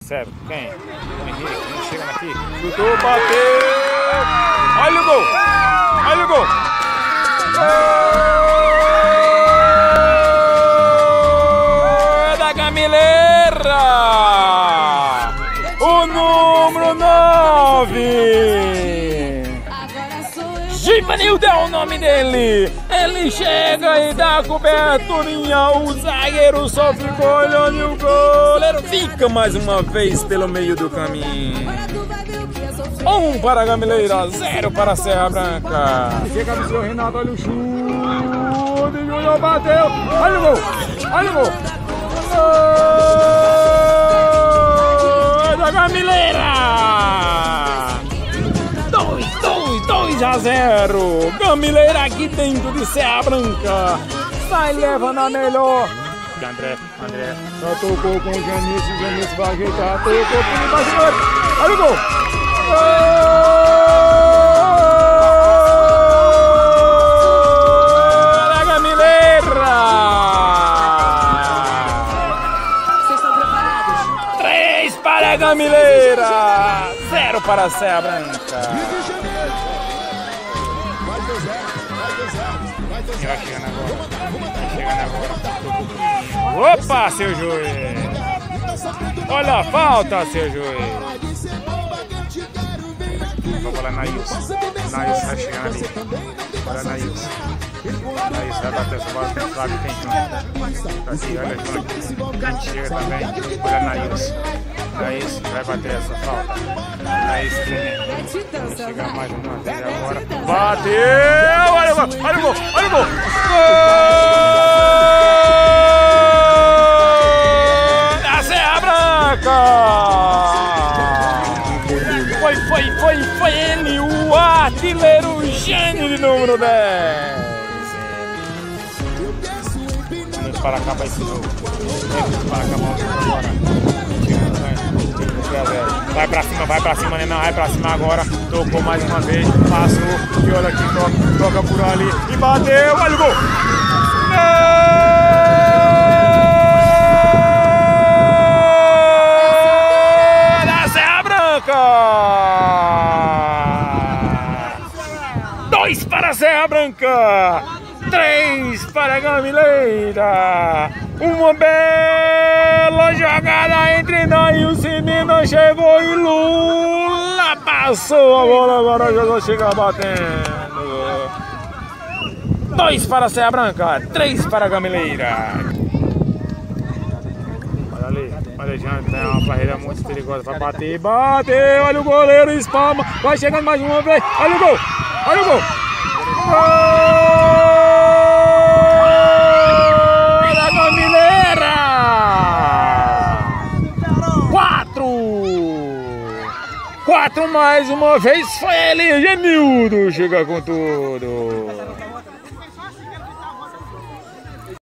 Sério, quem? O Henrique, não chega aqui. Chutou, bateu! Olha o gol! Olha o gol! É da Gamileira! O número 9! Givanildo é o nome dele! Ele chega e dá a coberturinha, o zagueiro só ficou olhando e o goleiro fica mais uma vez pelo meio do caminho. 1 para a Gamileira, 0 para a Serra Branca. Chega o seu Renato, olha o chute, Júnior bateu, olha o gol, olha o gol. Gol da Gamileira! 2-0, Gamileira aqui dentro de Serra Branca, sai levando a melhor. André, só tocou com o Janice vai ajeitar, tocou por embaixo, olha o gol! Gol da Gamileira! Vocês estão preparados? 3 para a Gamileira, 0 para a Serra Branca. Vai chegando agora. Opa, seu juiz! Olha a falta, seu juiz! Vamos lá, Nailson. Nailson vai chegando ali. Olha, Nailson. Nailson vai bater essa bola, tem Flávio, tem Júnior. Aqui, olha, Júnior. Chega também. Olha, Nailson. Nailson vai bater essa falta. Nailson vai chegar mais uma vez agora. Bateu! Olha o gol! Olha o gol! Olha o gol! Gol da Serra Branca! Foi ele, o artilheiro gênio de número 10. Vamos para cá para esse jogo. Vamos para cá agora. Vai pra cima, né? Não, vai pra cima agora. Tocou mais uma vez, passou. E olha aqui, toca por ali. E bateu, olha o gol! Gol da Serra Branca! 2 para a Serra Branca, 3 para a Gamileira. Uma bela jogada entre Nailson e Nina, chegou e Lula passou a bola, agora já chega batendo. 2 para a Serra Branca, 3 para a Gamileira. Olha ali, olha, já tem uma barreira muito perigosa para bater, bateu, olha o goleiro, espalma, vai chegando mais uma vez, olha o gol, olha o gol. Gol da Gamileira! 4 mais uma vez, foi ele, Genildo, chega com tudo.